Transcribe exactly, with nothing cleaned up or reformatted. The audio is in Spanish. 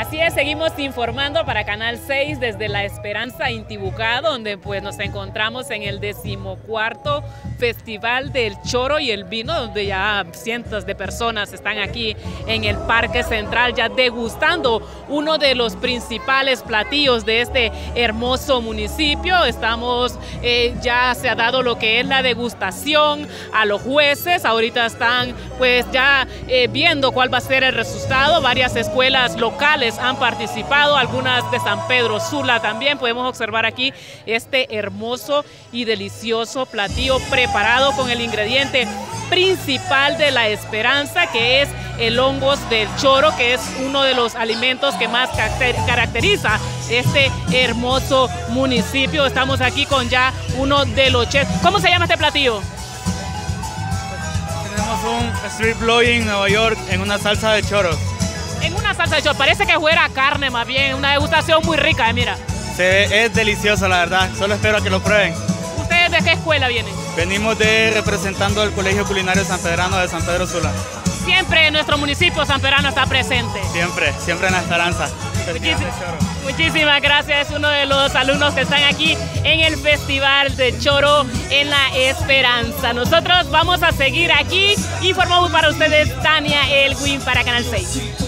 Así es, seguimos informando para Canal seis desde La Esperanza, Intibucá, donde pues nos encontramos en el decimocuarto Festival del Choro y el Vino, donde ya cientos de personas están aquí en el Parque Central ya degustando uno de los principales platillos de este hermoso municipio. Estamos, eh, ya se ha dado lo que es la degustación a los jueces, ahorita están pues ya eh, viendo cuál va a ser el resultado. Varias escuelas locales han participado, algunas de San Pedro Sula también. Podemos observar aquí este hermoso y delicioso platillo preparado con el ingrediente principal de La Esperanza, que es el hongos del choro, que es uno de los alimentos que más caracteriza este hermoso municipio. Estamos aquí con ya uno de los chefs. ¿Cómo se llama este platillo? Tenemos un street blowing en Nueva York en una salsa de choro. En una salsa de choro, parece que fuera carne más bien, una degustación muy rica, eh, mira. Se ve, es delicioso, la verdad, solo espero que lo prueben. ¿Ustedes de qué escuela vienen? Venimos de representando el Colegio Culinario Sanpedrano de San Pedro Sula. Siempre en nuestro municipio San Pedrano está presente. Siempre, siempre en La Esperanza. Muchísimas, muchísimas gracias, es uno de los alumnos que están aquí en el Festival de Choro en La Esperanza. Nosotros vamos a seguir aquí, informamos para ustedes Tania Elwin para Canal seis.